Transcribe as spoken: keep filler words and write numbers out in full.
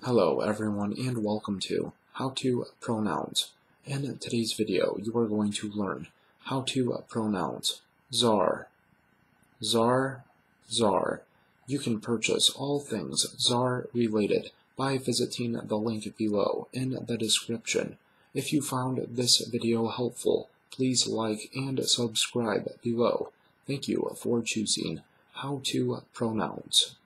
Hello everyone and welcome to How to Pronounce. In today's video you are going to learn how to pronounce czar. Czar, czar. You can purchase all things czar related by visiting the link below in the description. If you found this video helpful, please like and subscribe below. Thank you for choosing How to Pronounce.